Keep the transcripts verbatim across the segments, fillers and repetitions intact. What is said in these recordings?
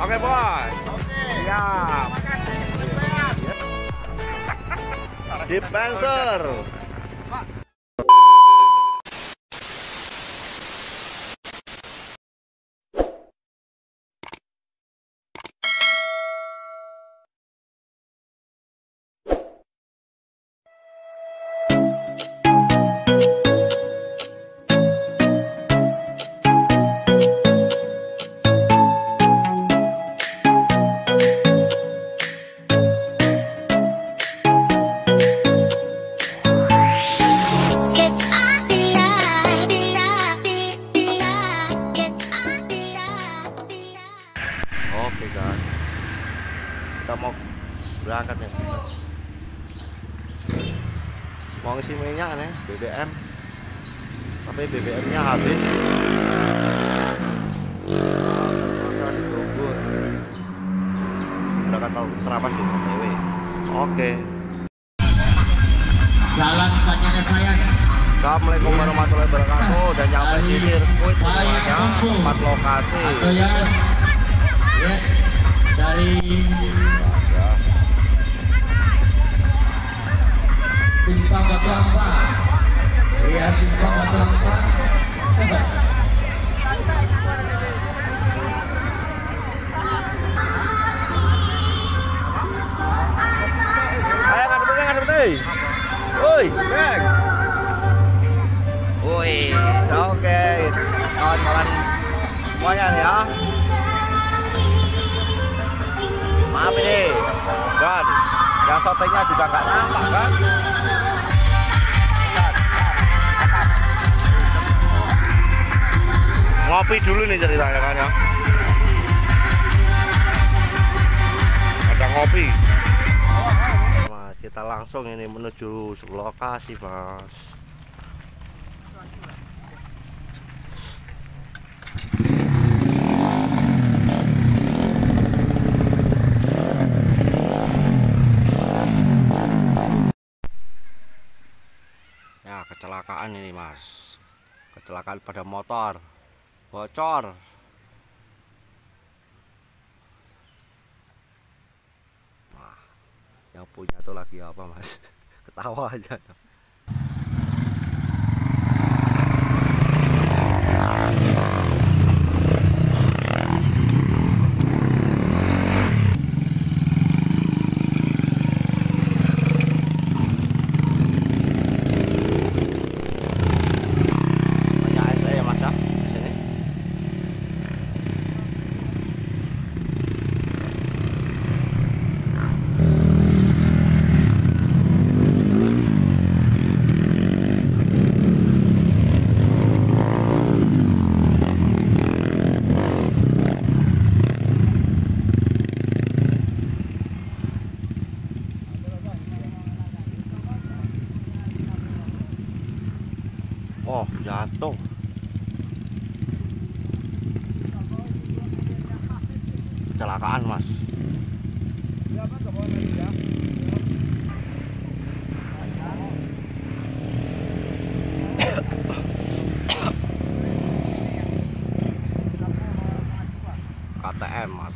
Oke bos. Oke. Siap. Dispenser. Oke kan, kita mau berangkat nih, mau ngisi minyak nih B B M, tapi B B M nya habis. Ditunggu berangkat tahu terapa sih O T W. Oke, jalan tanyanya saya. Assalamualaikum warahmatullahi wabarakatuh. Dan nyampe di sirkuit semuanya, empat lokasi. Atau ya, ya dari Simpang Batu Ampar, iya Simpang Batu Ampar. Ayo ngadep deh, ngadep deh. Woi, Bang. Woi, oke. Kawan-kawan semuanya nih ya. Maaf ini, dan yang shootingnya juga nggak nampak kan? Ngopi dulu nih ceritanya kan ya. Ada ngopi. Mas, kita langsung ini menuju lokasi, Mas. Ya, kecelakaan ini Mas, kecelakaan pada motor bocor. Nah, yang punya tuh lagi apa Mas? Ketawa aja. Oh, jatuh. Kecelakaan, Mas. K T M, Mas.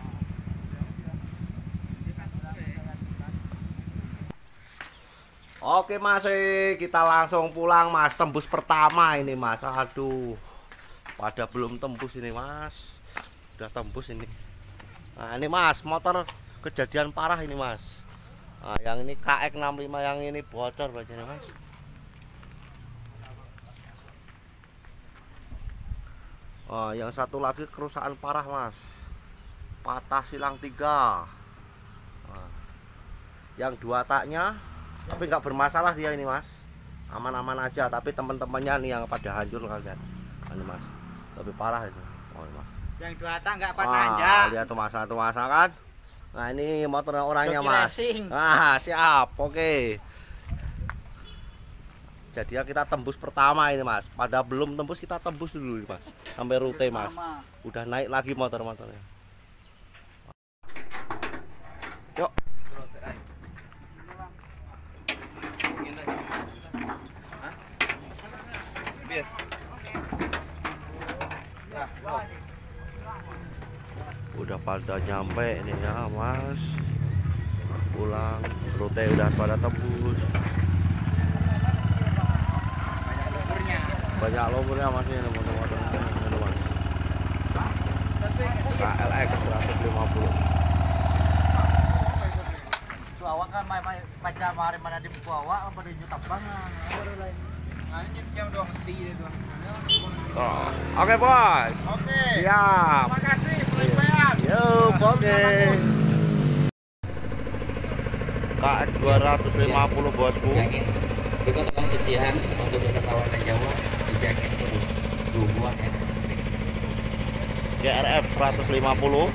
Oke Mas, kita langsung pulang Mas. Tembus pertama ini Mas. Aduh, pada belum tembus ini Mas. Udah tembus ini. Nah ini Mas, motor kejadian parah ini Mas. Nah, yang ini K X enam lima, yang ini bocor bajunya Mas. Oh, yang satu lagi kerusakan parah Mas. Patah silang tiga. Nah, yang dua taknya tapi nggak bermasalah dia ini Mas, aman-aman aja. Tapi teman-temannya nih yang pada hancur kalian ini Mas, lebih parah itu. Oh, Mas, yang dua tak nggak kuat ah, nanjak. lihat tuh masa tuh masa kan. Nah ini motornya orangnya Joki Mas. racing. Ah siap, oke. Jadi ya kita tembus pertama ini Mas. Pada belum tembus kita tembus dulu Mas, sampai rute Mas. Udah naik lagi motor-motornya. Yuk. udah pada nyampe ini ya mas, pulang rute udah pada tembus, banyak lumpurnya mas ini motor-motor ini mas. K L X seratus lima puluh. Awak kan main main baca mari mana di buku awak apa di YouTube banget. Nah ini jam dua henti doang. Oh, oke bos. Oke. Siap. Terima kasih penyampaian. Yuk, oke. K X dua ratus lima puluh bosku. Yakin. Juga tolong sisihan untuk wisatawan dan Jawa dijakin dulu dua buah ya. G R F seratus lima puluh.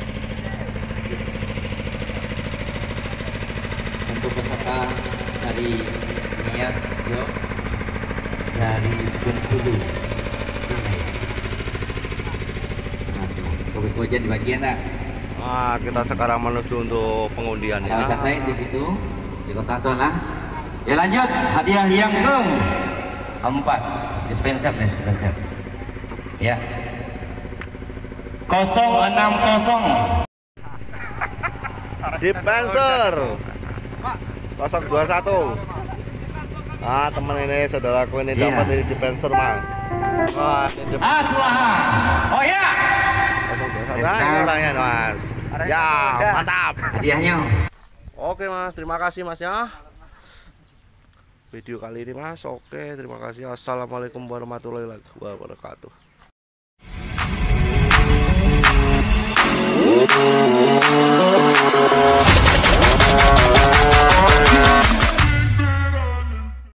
Untuk peserta dari Nias Jo dari Bengkulu sini. Nah, kopi kojan di bagian nak. Nah, kita sekarang menuju untuk pengundian Ada ya. catain di situ di kota lah. Ya lanjut hadiah yang ke empat dispenser nih dispenser. Ya. nol enam nol. Dispenser nol dua satu. Ah, teman ini saudaraku ini Iya. dapat ini dispenser mang. Wah, ini dispenser Ah, Tuhan. Oh ya. nol dua satu. Nah, ini orangnya mas. Ya, mantap. Hadiahnya. Oke mas, terima kasih mas ya. Video kali ini mas, oke terima kasih. Assalamualaikum warahmatullahi wabarakatuh.